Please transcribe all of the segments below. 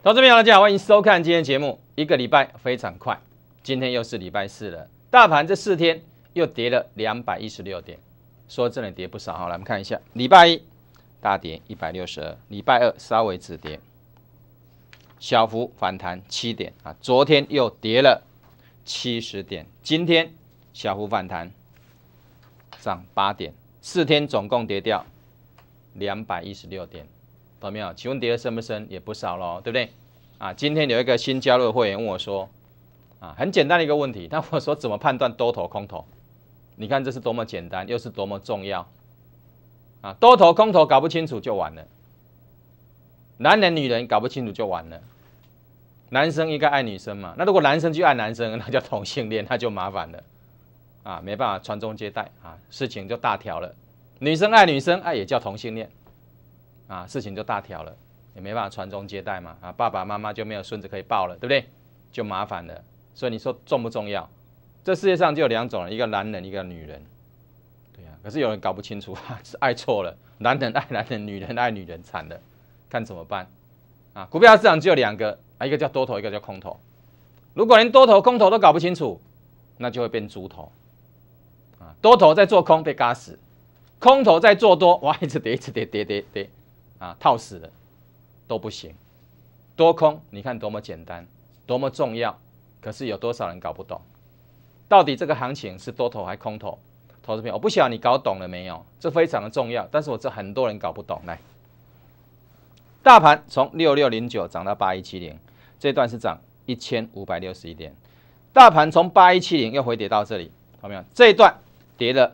投资朋友大家好，欢迎收看今天节目。一个礼拜非常快，今天又是礼拜四了。大盘这4天又跌了216点，说真的跌不少哈。来我们看一下，礼拜一大跌162，礼拜二稍微止跌，小幅反弹7点啊。昨天又跌了70点，今天小幅反弹涨8点，4天总共跌掉216点。懂没有？请问跌的深不深？也不少咯，对不对？啊，今天有一个新加入的会员问我说，啊，很简单的一个问题，他我说怎么判断多头空头？你看这是多么简单，又是多么重要啊！多头空头搞不清楚就完了，男人女人搞不清楚就完了。男生应该爱女生嘛，那如果男生去爱男生，那叫同性恋，那就麻烦了啊，没办法传宗接代啊，事情就大条了。女生爱女生，也叫同性恋。啊，事情就大条了，也没办法传宗接代嘛。啊，爸爸妈妈就没有孙子可以抱了，对不对？就麻烦了。所以你说重不重要？这世界上就有2种人，一个男人，一个女人。对呀，可是有人搞不清楚，是爱错了。男人爱男人，女人爱女人，惨了，看怎么办？啊，股票市场只有2个，一个叫多头，一个叫空头。如果连多头、空头都搞不清楚，那就会变猪头。啊，多头在做空被嘎死，空头在做多，哇，一直跌，一直跌，跌。啊，套死了都不行。多空你看多么简单，多么重要，可是有多少人搞不懂？到底这个行情是多头还是空头？投资朋友，我不晓得你搞懂了没有？这非常的重要，但是我这很多人搞不懂。来，大盘从6609涨到8170，这段是涨1561点。大盘从8170又回跌到这里，看到没有？这一段跌了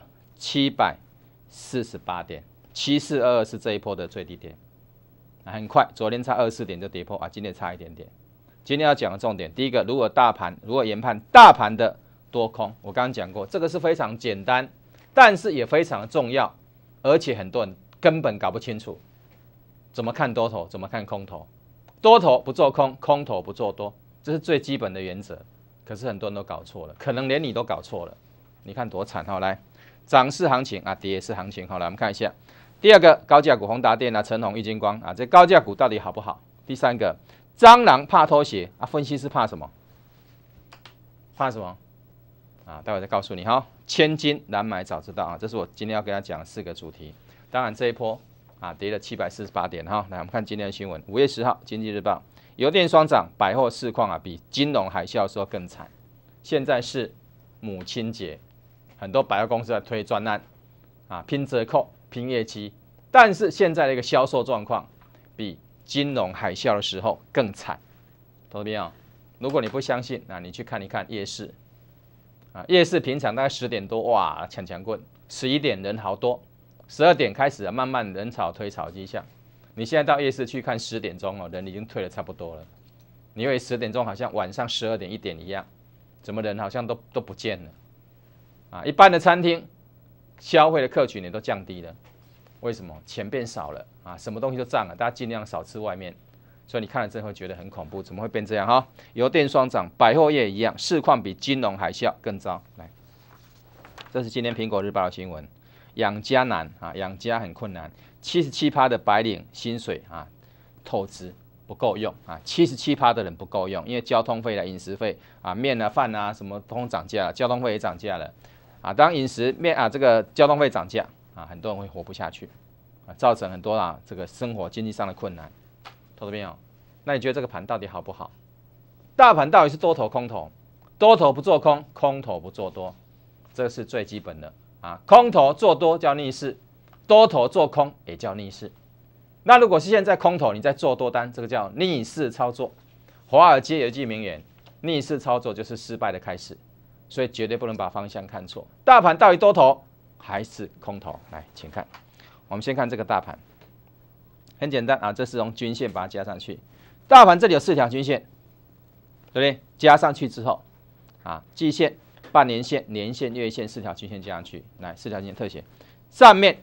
748点。7422是这一波的最低点，很快，昨天差24点就跌破啊，今天差一点点。今天要讲的重点，第一个，如果研判大盘的多空，我刚刚讲过，这个是非常简单，但是也非常的重要，而且很多人根本搞不清楚怎么看多头，怎么看空头，多头不做空，空头不做多，这是最基本的原则。可是很多人都搞错了，可能连你都搞错了，你看多惨。好，来，涨势行情啊，跌势行情。好，来我们看一下。第二个高价股宏达电啊、成宏、玉晶光啊，这高价股到底好不好？第三个，蟑螂怕拖鞋啊，分析师怕什么？怕什么？啊，待会再告诉你哈。千金难买早知道啊，这是我今天要跟大家讲的4个主题。当然这一波啊跌了748点哈。来，我们看今天的新闻，5月10号，经济日报，油电双涨，百货市况啊比金融海啸的时候更惨。现在是母亲节，很多百货公司在推专案啊，拼折扣。拼业绩，但是现在的一个销售状况比金融海啸的时候更惨，投资朋友，如果你不相信，那你去看一看夜市啊，夜市平常大概10点多，哇，抢棍，11点人好多，12点开始慢慢人潮推潮迹象，你现在到夜市去看10点钟哦，人已经退了差不多了，你以为10点钟好像晚上12点1点一样，怎么人好像都不见了啊？一般的餐厅消费的客群也都降低了，为什么？钱变少了啊，什么东西都涨了，大家尽量少吃外面，所以你看了真的会觉得很恐怖，怎么会变这样哈？油电双涨，百货业一样，市况比金融海啸更糟。来，这是今天苹果日报的新闻，养家难啊，养家很困难，77%的白领薪水啊，透支不够用啊，77%的人不够用，因为交通费啦、饮食费啊、面啊、饭啊什么都涨价了，交通费也涨价了。啊，当饮食面啊这个交通费涨价啊，很多人会活不下去啊，造成很多这个生活经济上的困难。投资朋友，那你觉得这个盘到底好不好？大盘到底是多头空头？多头不做空，空头不做多，这是最基本的啊。空头做多叫逆势，多头做空也叫逆势。那如果是现在空头你在做多单，这个叫逆势操作。华尔街有一句名言：逆势操作就是失败的开始。所以绝对不能把方向看错。大盘到底多头还是空头？来，请看，我们先看这个大盘，很简单啊，这是用均线把它加上去。大盘这里有4条均线，对不对？加上去之后，啊，季线、半年线、年线、月线4条均线加上去，来4条均线特写，上面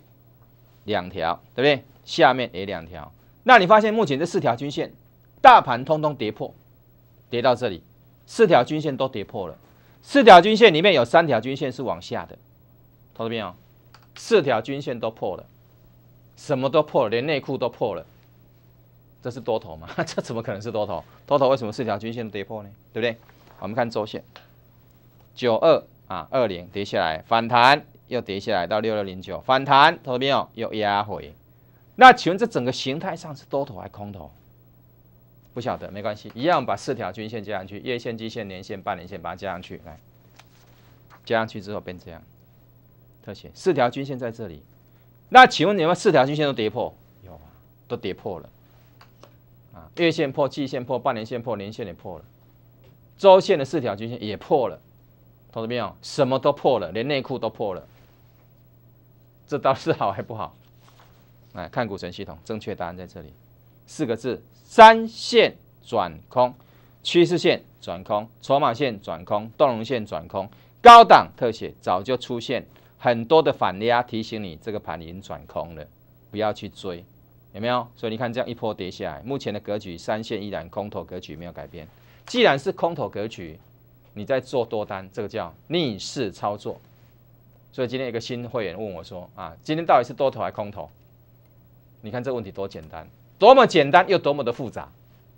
2条，对不对？下面也2条。那你发现目前这4条均线，大盘通通跌破，跌到这里，4条均线都跌破了。4条均线里面有3条均线是往下的，投资朋友，4条均线都破了，什么都破了，连内裤都破了。 这是多头吗？这怎么可能是多头？多头为什么4条均线跌破呢？对不对？我们看周线，92啊20跌下来，反弹又跌下来到6609，反弹，投资朋友又压回。那请问这整个形态上是多头还空头？不晓得，没关系，一样把4条均线加上去，月线、季线、年线、半年线把它加上去，来，加上去之后变这样，特写4条均线在这里。那请问你们4条均线都跌破？有啊，都跌破了。啊，月线破、季线破、半年线破、年线也破了，周线的4条均线也破了，投资朋友，什么都破了，连内裤都破了，这到底是好还不好？来看股神系统，正确答案在这里，4个字：3线转空，趋势线转空，筹码线转空，动能线转空，高档特写早就出现很多的反压，提醒你这个盘已经转空了，不要去追，有没有？所以你看这样一波跌下来，目前的格局3线依然空头格局没有改变。既然是空头格局，你在做多单，这个叫逆势操作。所以今天有个新会员问我说：“啊，今天到底是多头还是空头？”你看这问题多简单，多么简单又多么的复杂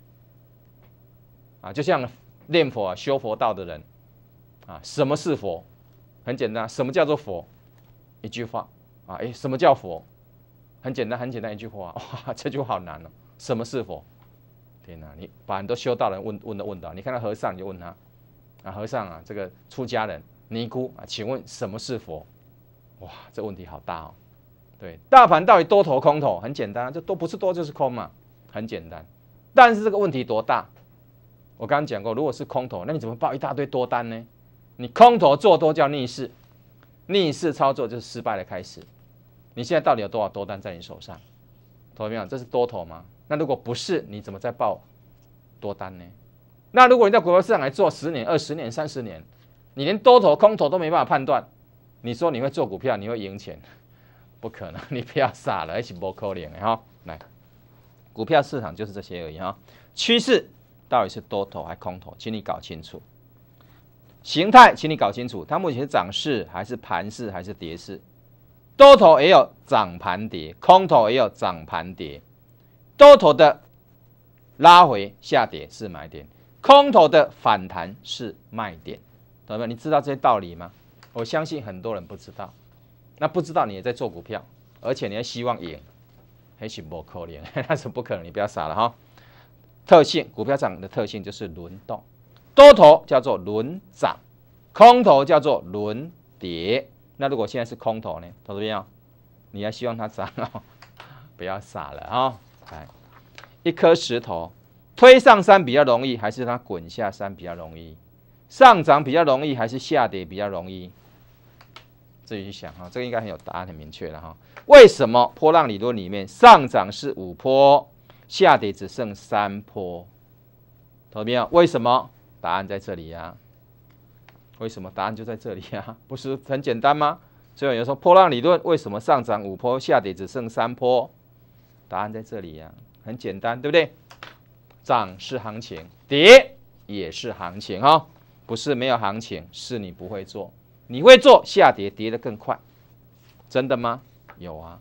啊！就像念佛啊、修佛道的人啊，什么是佛？很简单，什么叫做佛？一句话啊，什么叫佛？很简单，很简单一句话，哇，这句话好难哦。什么是佛？天哪，你把很多修道人问到，你看到和尚你就问他啊，和尚啊，这个出家人尼姑啊，请问什么是佛？哇，这问题好大哦。对，大盘到底多头空头？很简单，这都不是多就是空嘛，很简单。但是这个问题多大？我刚刚讲过，如果是空头，那你怎么报一大堆多单呢？你空头做多叫逆势，逆势操作就是失败的开始。你现在到底有多少多单在你手上？投资朋友，这是多头吗？那如果不是，你怎么在报多单呢？那如果你在股票市场来做10年、20年、30年，你连多头、空头都没办法判断，你说你会做股票，你会赢钱？不可能，你不要傻了，一起不可能哈。来，股票市场就是这些而已哈。趋势到底是多头还是空头，请你搞清楚。形态，请你搞清楚，它目前是涨势还是盘势还是跌势？多头也有涨盘跌，空头也有涨盘跌。多头的拉回下跌是买点，空头的反弹是卖点。懂没有？你知道这些道理吗？我相信很多人不知道。那不知道你也在做股票，而且你还希望赢，还是不可能，那是不可能，你不要傻了哈。特性，股票涨的特性就是轮动，多头叫做轮涨，空头叫做轮跌。那如果现在是空头呢？投资朋友，你还希望它涨哦？不要傻了啊！来，一颗石头推上山比较容易，还是它滚下山比较容易？上涨比较容易，还是下跌比较容易？自己去想哈，这个应该很有答案，很明确了哈。为什么波浪理论里面上涨是5波，下跌只剩3波？投资朋友，为什么？答案在这里呀。为什么？答案就在这里呀，不是很简单吗？所以有人说波浪理论为什么上涨5波，下跌只剩3波？答案在这里呀，很简单，对不对？涨是行情，跌也是行情哈，不是没有行情，是你不会做。你会做，下跌跌得更快，真的吗？有啊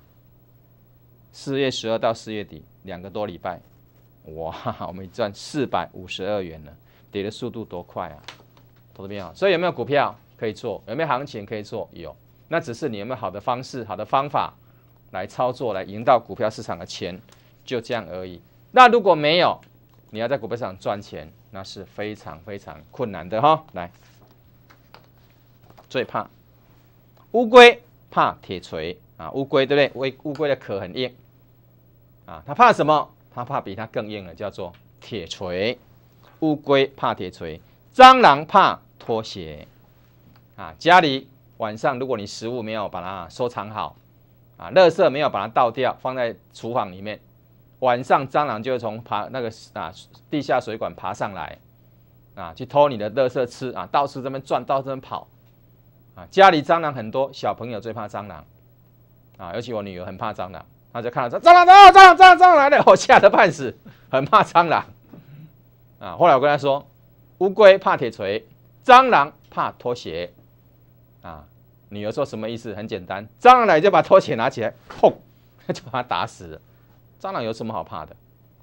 ，4月12到4月底2个多礼拜，哇，我们赚452元了，跌的速度多快啊！投资朋友，所以有没有股票可以做？有没有行情可以做？有，那只是你有没有好的方式、好的方法来操作，来赢到股票市场的钱，就这样而已。那如果没有，你要在股票市场赚钱，那是非常非常困难的哈。来。最怕乌龟，怕铁锤啊！乌龟对不对？乌龟的壳很硬啊，它怕什么？它怕比它更硬的，叫做铁锤。乌龟怕铁锤，蟑螂怕拖鞋啊！家里晚上如果你食物没有把它收藏好啊，垃圾没有把它倒掉，放在厨房里面，晚上蟑螂就会从地下水管爬上来啊，去偷你的垃圾吃啊，到处这边转，到处这边跑。啊，家里蟑螂很多，小朋友最怕蟑螂啊，尤其我女儿很怕蟑螂，她就看到蟑螂来了，我吓得半死，很怕蟑螂啊。后来我跟她说，乌龟怕铁锤，蟑螂怕拖鞋啊。女儿说什么意思？很简单，蟑螂来就把拖鞋拿起来，砰，就把它打死了。蟑螂有什么好怕的？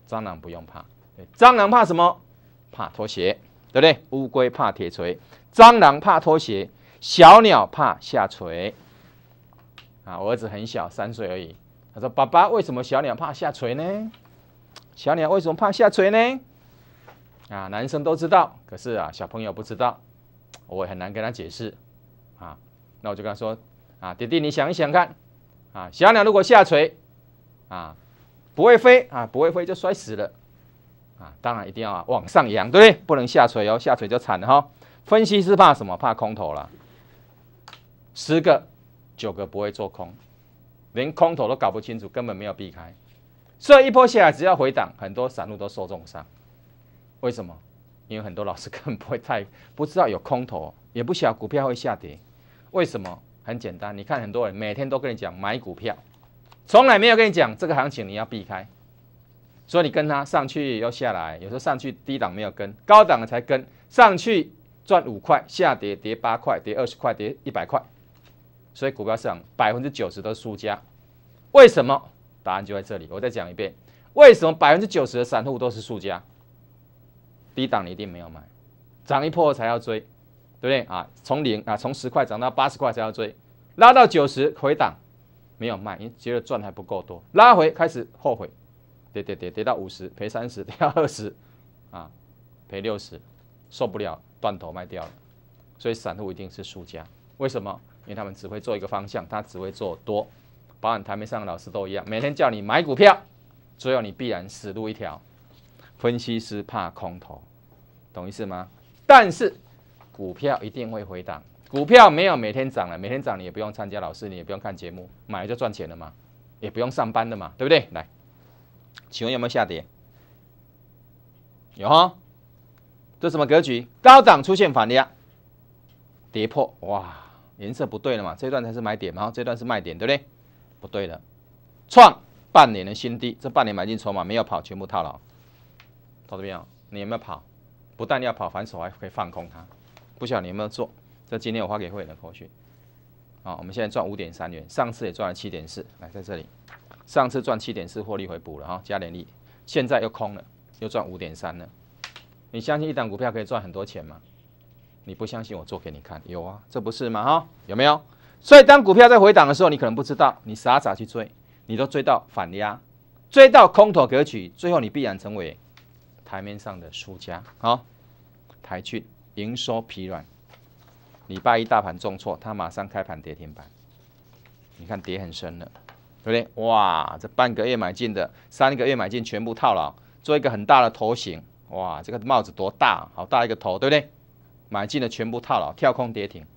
蟑螂不用怕，蟑螂怕什么？怕拖鞋，对不对？乌龟怕铁锤，蟑螂怕拖鞋，小鸟怕下垂。啊，我儿子很小，3岁而已。他说：“爸爸，为什么小鸟怕下垂呢？小鸟为什么怕下垂呢？”啊，男生都知道，可是啊，小朋友不知道，我也很难跟他解释。啊，那我就跟他说：“啊，弟弟，你想一想看，啊，小鸟如果下垂，啊，不会飞啊，不会飞就摔死了。啊，当然一定要往上扬，对不对？不能下垂哦，下垂就惨了哈。分析师怕什么？怕空头了。10个9个不会做空，连空头都搞不清楚，根本没有避开。所以一波下来，只要回档，很多散户都受重伤。为什么？因为很多老师根本不知道有空头，也不晓得股票会下跌。为什么？很简单，你看很多人每天都跟你讲买股票，从来没有跟你讲这个行情你要避开。所以你跟他上去又下来，有时候上去低档没有跟，高档的才跟，上去赚5块，下跌跌8块，跌20块，跌100块。所以股票市场90%都是输家。为什么？答案就在这里。我再讲一遍，为什么90%的散户都是输家？低档你一定没有买，涨一波才要追，对不对啊？从10块涨到80块才要追，拉到90回档没有卖，因为觉得赚还不够多，拉回开始后悔，跌到50，赔30，跌到20，啊，赔60，受不了，断头卖掉了。所以散户一定是输家。为什么？因为他们只会做一个方向，他只会做多。包含台面上的老师都一样，每天叫你买股票，最后你必然死路一条。分析师怕空头，懂意思吗？但是股票一定会回档，股票没有每天涨了，每天涨你也不用参加老师，你也不用看节目，买了就赚钱了嘛，也不用上班的嘛，对不对？来，请问有没有下跌？有哈，这什么格局？高档出现反压，跌破，哇，颜色不对了嘛，这段才是买点嘛，这段是卖点，对不对？不对的，创半年的新低，这半年买进筹码没有跑，全部套牢。投资朋友，你有没有跑？不但要跑，反手还可以放空它。不晓得你有没有做？这今天我发给会员的口讯。好，我们现在赚5.3元，上次也赚了7.4，来在这里，上次赚7.4获利回补了哈，加点力，现在又空了，又赚5.3了。你相信一档股票可以赚很多钱吗？你不相信我做给你看，有啊，这不是吗？哈，有没有？所以当股票在回档的时候，你可能不知道，你傻去追，你都追到反压，追到空头格局，最后你必然成为台面上的输家。好，台骏营收疲软，礼拜一大盘重挫，它马上开盘跌停板，你看跌很深了，对不对？哇，这半个月买进的，3个月买进全部套牢，做一个很大的头型，哇，这个帽子多大，好大一个头，对不对？买进的全部套牢，跳空跌停。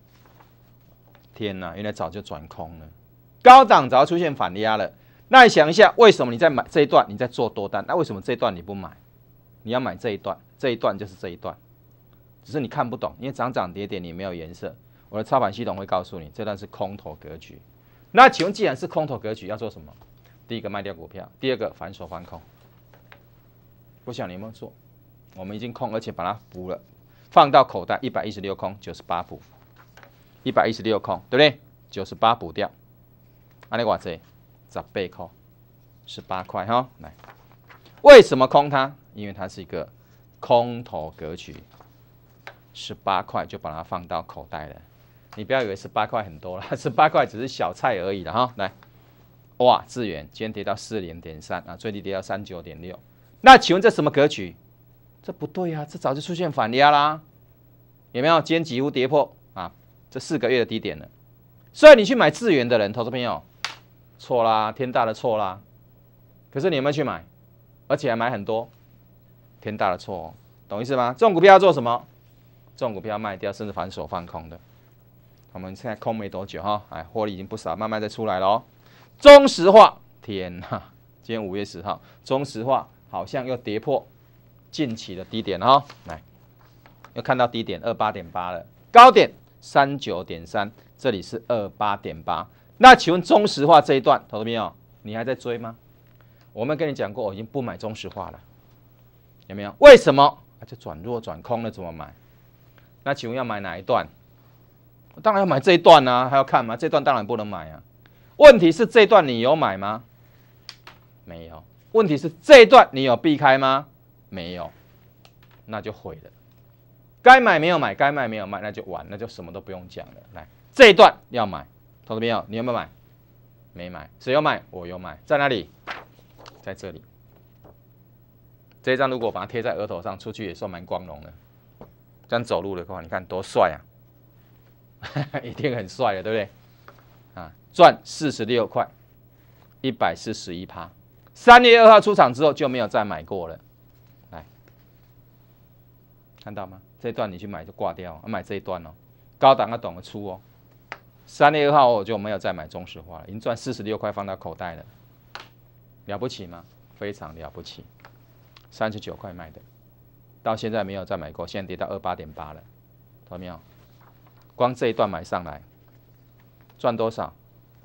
天哪，原来早就转空了，高档早就出现反压了。那你想一下，为什么你在买这一段，你在做多单？那为什么这一段你不买？你要买这一段，这一段就是这一段，只是你看不懂，因为涨涨跌跌你没有颜色。我的操盘系统会告诉你，这段是空头格局。那请问，既然是空头格局，要做什么？第一个卖掉股票，第二个反手翻空。不晓得你有没有做？我们已经空，而且把它补了，放到口袋，116空，98补。116空，对不对？98补掉，安尼偌济，18块，18块哈。来，为什么空它？因为它是一个空头格局，18块就把它放到口袋了。你不要以为18块很多了，18块只是小菜而已了哈。来，哇，智原今天跌到40.3啊，最低跌到39.6。那请问这什么格局？这不对啊，这早就出现反压啦，有没有？今天几乎跌破啊。这4个月的低点了，所以你去买智原的人，投资朋友错啦，天大的错啦。可是你有没有去买？而且还买很多，天大的错哦，懂意思吗？这种股票要做什么？这种股票要卖掉，甚至反手放空的。我们现在空没多久哈，哎，获利已经不少，慢慢再出来了哦。中石化，天哪，今天5月10号，中石化好像又跌破近期的低点了哈，来，又看到低点28.8了，高点39.3，这里是28.8。那请问中石化这一段，投资朋友，你还在追吗？我们跟你讲过，我已经不买中石化了，有没有？为什么？就转弱转空了，怎么买？那请问要买哪一段？当然要买这一段啊，还要看吗？这段当然不能买啊。问题是这一段你有买吗？没有。 问题是这一段你有避开吗？没有，那就毁了。该买没有买，该卖没有卖，那就完，那就什么都不用讲了。来，这一段要买，投资朋友，你有没有买？没买，谁有买？我有买，在哪里？在这里。这一张如果把它贴在额头上，出去也算蛮光荣的。这样走路的话，你看多帅啊！一定很帅的，对不对？啊，赚46块，141%。3月2号出场之后就没有再买过了。来，看到吗？这一段你去买就挂掉，买这一段哦，高档要懂得出哦。3月2号我就没有再买中石化了，已经赚46块放到口袋了，了不起吗？非常了不起。39块卖的，到现在没有再买过，现在跌到28.8了，看到没有？光这一段买上来，赚多少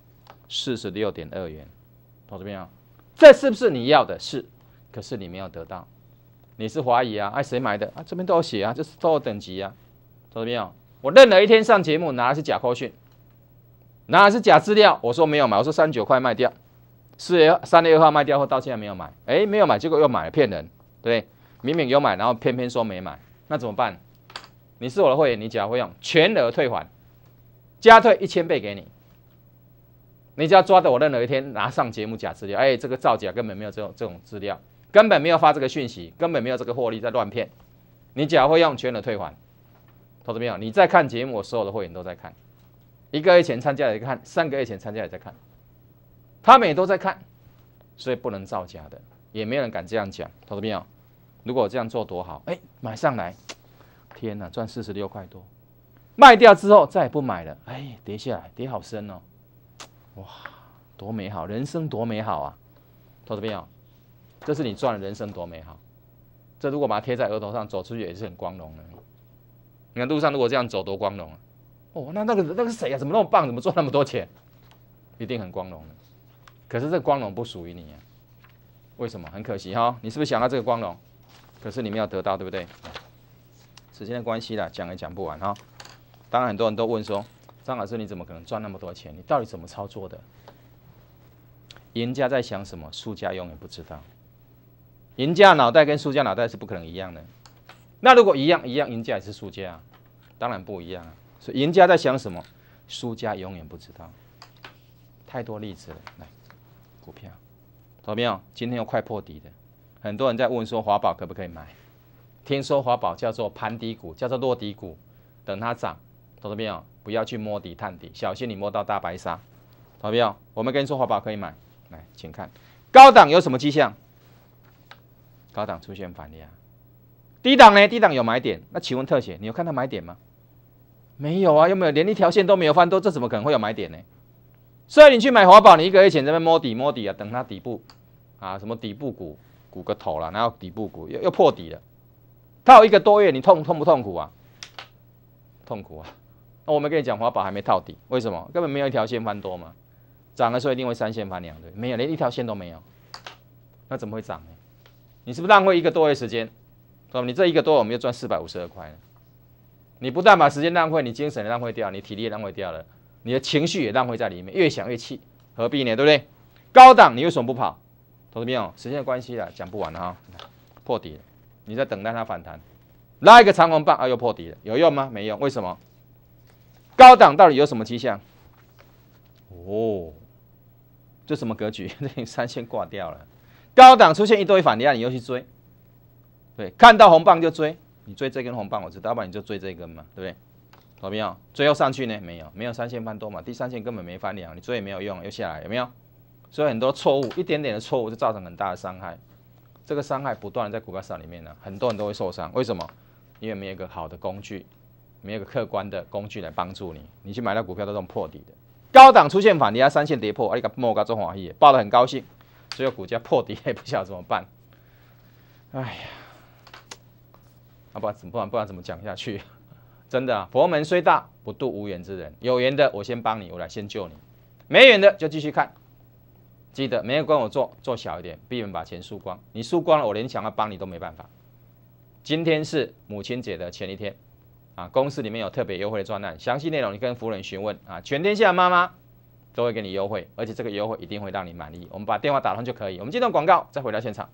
？46.2元，看到没有？这是不是你要的？是，可是你没有得到，你是怀疑啊？哎，谁买的啊？这边都有写啊，这是都有等级啊，看到没有？我任何一天上节目拿的是假扣讯，拿的是假资料，我说没有买，我说39块卖掉，3月2号卖掉后到现在没有买，哎，没有买，结果又买了，骗人，对不对？明明有买，然后偏偏说没买，那怎么办？你是我的会员，你只要会用全额退还，加退1000倍给你。你只要抓着我任何一天拿上节目假资料，哎，这个造假根本没有这种资料，根本没有发这个讯息，根本没有这个获利在乱骗。你只要会用全额退还，投资没有？你在看节目，我所有的会员都在看，1个月前参加也在看，3个月前参加也在看，他们也都在看，所以不能造假的，也没有人敢这样讲，投资没有？如果我这样做多好，哎，买上来，天哪，赚46块多，卖掉之后再也不买了，哎，跌下来，跌好深哦。哇，多美好，人生多美好啊！投资朋友，这是你赚的人生多美好。这如果把它贴在额头上，走出去也是很光荣的。你看路上如果这样走，多光荣啊！哦，那个是谁啊？怎么那么棒？怎么赚那么多钱？一定很光荣的。可是这个光荣不属于你啊！为什么？很可惜哈，你是不是想要这个光荣？可是你没有得到，对不对？时间的关系啦，讲也讲不完哈。当然很多人都问说，张老师，你怎么可能赚那么多钱？你到底怎么操作的？赢家在想什么，输家永远不知道。赢家脑袋跟输家脑袋是不可能一样的。那如果一样，赢家也是输家，当然不一样啊。所以赢家在想什么，输家永远不知道。太多例子了，来，股票，懂没有？今天又快破底的，很多人在问说华宝可不可以买？听说华宝叫做盘底股，叫做落底股，等它涨，懂了没有？不要去摸底探底，小心你摸到大白鲨，懂没有？我们跟你说华宝可以买，来，请看高档有什么迹象？高档出现反压，低档呢？低档有买点，那请问特写，你有看到买点吗？没有啊，有没有？连一条线都没有翻多，这怎么可能会有买点呢？所以你去买华宝，你1个月前在那边摸底啊，等它底部啊，什么底部股股个头了，然后底部股又破底了，它有1个多月，你痛不痛苦啊？痛苦啊！那我们跟你讲，华宝还没套底，为什么？根本没有一条线翻多嘛，涨的时候一定会3线翻2，对，没有，连一条线都没有，那怎么会涨呢？你是不是浪费1个多月时间？你这1个多月我们又赚452块了。你不但把时间浪费，你精神也浪费掉，你体力也浪费掉了，你的情绪也浪费在里面，越想越气，何必呢？对不对？高档你为什么不跑？投资朋友，时间的关系啦，讲不完了哈，破底了，你在等待它反弹，拉一个长红棒啊，又破底了，有用吗？没用，为什么？高档到底有什么迹象？哦，这什么格局？这3线挂掉了，高档出现一堆反压，你又去追，对，看到红棒就追，你追这根红棒我知道，要不然你就追这根嘛，对不对？有没有？最后上去呢？没有3线翻多嘛，第3线根本没翻2，你追也没有用，又下来，有没有？所以很多错误，一点点的错误就造成很大的伤害，这个伤害不断的在股票市场里面呢，很多人都会受伤，为什么？因为没有一个好的工具，没有一个客观的工具来帮助你，你去买到股票都这种破底的，高档出现反压，3线跌破，你个摸个中华喜，抱得很高兴，最后股价破底也不晓得怎么办，哎呀，不然怎么讲下去？真的啊，佛门虽大，不渡无缘之人。有缘的我先帮你，我来先救你；没缘的就继续看。记得没人跟我做小一点，避免把钱输光。你输光了，我连想要帮你都没办法。今天是母亲节的前一天啊，公司里面有特别优惠的专案，详细内容你跟服务人询问啊。全天下妈妈都会给你优惠，而且这个优惠一定会让你满意。我们把电话打通就可以。我们进段广告，再回到现场。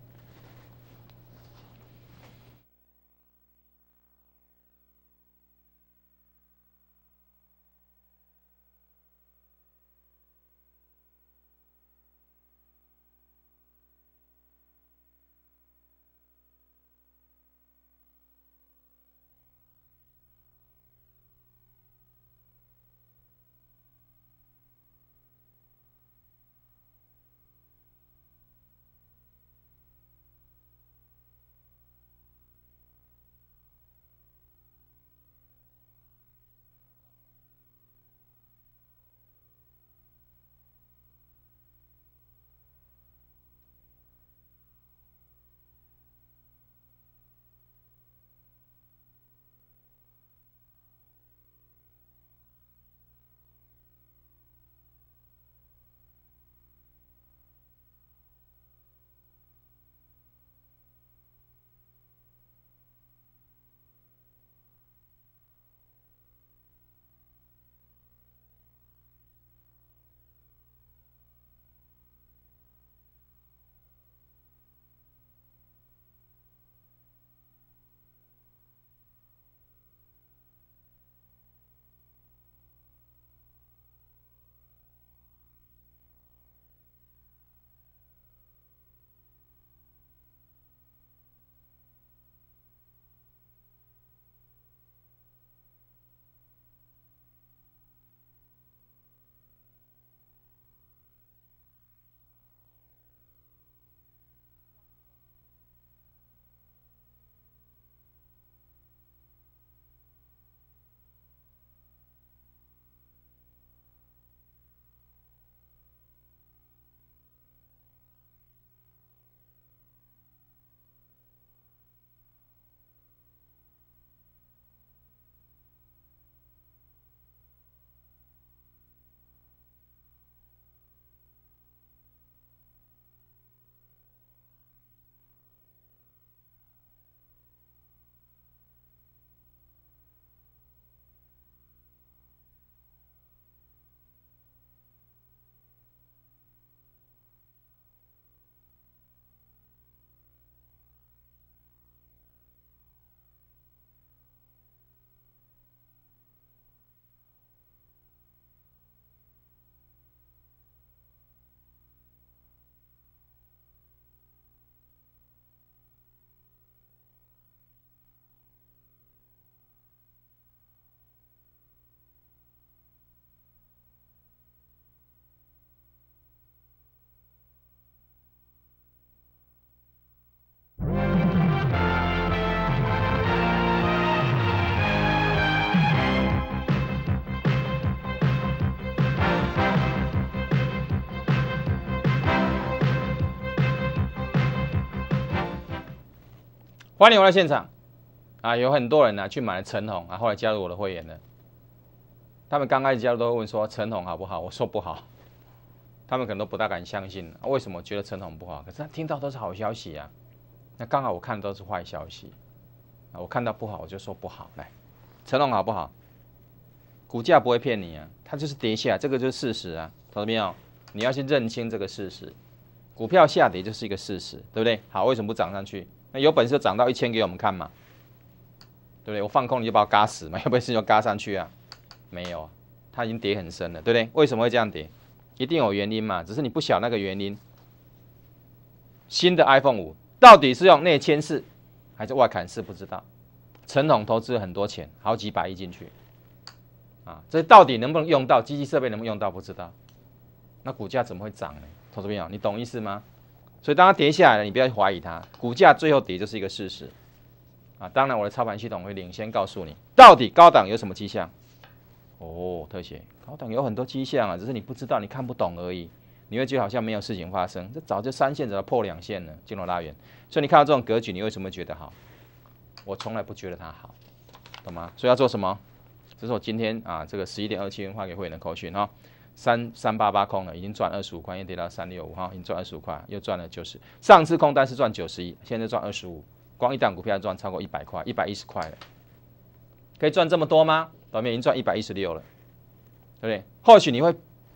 欢迎回到现场啊！有很多人呢去买了陈红啊，后来加入我的会员了。他们刚开始加入都会问说陈红好不好？我说不好，他们可能都不大敢相信。为什么觉得陈红不好？可是他听到都是好消息啊。那刚好我看的都是坏消息啊，我看到不好我就说不好。来，陈红好不好？股价不会骗你啊，它就是跌下，这个就是事实啊，懂了没有？你要去认清这个事实。股票下跌就是一个事实，对不对？好，为什么不涨上去？那有本事就涨到1000给我们看嘛，对不对？我放空你就把我嘎死嘛，有本事就嘎上去啊？没有啊，它已经跌很深了，对不对？为什么会这样跌？一定有原因嘛，只是你不晓那个原因。新的 iPhone 5到底是用内嵌式还是外砍式？不知道。陈红投资了很多钱，好几百亿进去啊，这到底能不能用到？机器设备能不能用到？不知道。那股价怎么会涨呢？投资朋友，你懂意思吗？所以当它跌下来了，你不要怀疑它，股价最后跌就是一个事实啊。当然，我的操盘系统会领先告诉你，到底高档有什么迹象。哦，特写高档有很多迹象啊，只是你不知道，你看不懂而已。你会觉得好像没有事情发生，这早就3线，早就破2线了，进入拉远。所以你看到这种格局，你为什么会觉得好？我从来不觉得它好，懂吗？所以要做什么？这是我今天啊，这个11.27元发给会员的口讯哈。3388空了，已经赚25块，又跌到365哈，已经赚25块，又赚了90。上次空单是赚91，现在赚25，光一档股票赚超过100块，110块了，可以赚这么多吗？老面已经赚116了，对不对？或许你会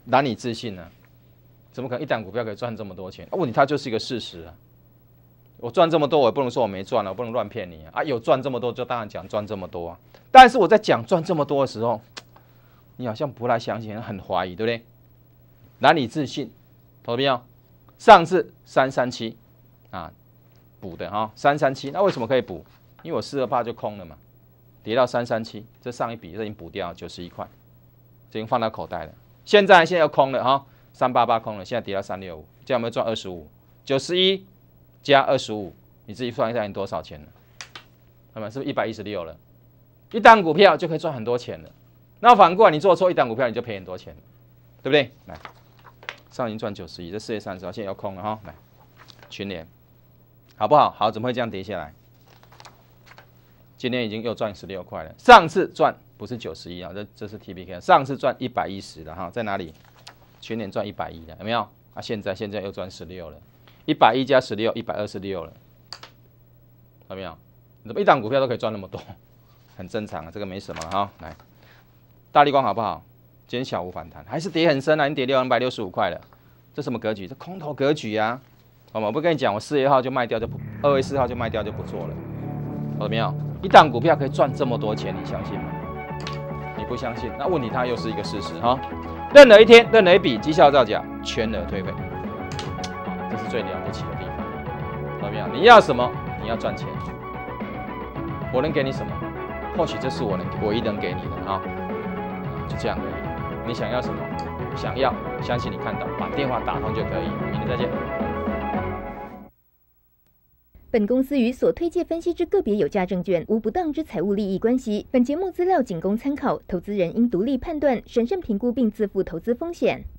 难以置信呢？怎么可能一档股票可以赚这么多钱？问题它就是一个事实啊。我赚这么多，我也不能说我没赚了，我不能乱骗你啊！有赚这么多，就当然讲赚这么多啊。但是我在讲赚这么多的时候，你好像不太相信，很怀疑，对不对？难以置信，投到没有？上次337啊补的哈，337，那为什么可以补？因为我428就空了嘛，跌到337，这上一笔这已经补掉91块，这已经放到口袋了。现在又空了哈，388空了，现在跌到365，这样有没有赚25？91加25，你自己算一下你多少钱了？那么是不是116了？一档股票就可以赚很多钱了。那反过来，你做错一档股票，你就赔很多钱了，对不对？来，上已经赚91，这4月30号现在要空了哈。来，群联好不好？好，怎么会这样跌下来？今天已经又赚16块了。上次赚不是91啊，这是 TPK， 上次赚110了哈，在哪里？群联赚110了，有没有？啊，现在又赚16了。110加16，126了，有没有？你怎么一档股票都可以赚那么多？很正常啊，这个没什么哈。来，大立光好不好？今天小幅反弹，还是跌很深啊，已经跌265块了。这什么格局？这空头格局啊！我不跟你讲，我4月1号就卖掉，就2月4号就卖掉就不做了。有没有？一档股票可以赚这么多钱，你相信吗？你不相信，那问题它又是一个事实哈。任何一天，任何一笔绩效造假，全额退费。这是最了不起的地方，懂没有？你要什么？你要赚钱，我能给你什么？或许这是我唯一能给你的啊，就这样而已。你想要什么？想要，相信你看到，把电话打通就可以。明天再见。 本公司与所推介分析之个别有价证券无不当之财务利益关系。本节目资料仅供参考，投资人应独立判断、审慎评估并自负投资风险。